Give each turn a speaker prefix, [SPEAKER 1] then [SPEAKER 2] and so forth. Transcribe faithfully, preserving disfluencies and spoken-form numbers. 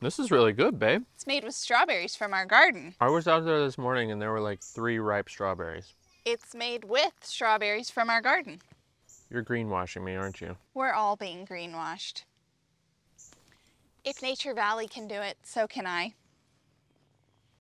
[SPEAKER 1] This is really good, babe.
[SPEAKER 2] It's made with strawberries from our garden.
[SPEAKER 1] I was out there this morning and there were like three ripe strawberries.
[SPEAKER 2] It's made with strawberries from our garden.
[SPEAKER 1] You're greenwashing me, aren't you?
[SPEAKER 2] We're all being greenwashed. If Nature Valley can do it, so can I.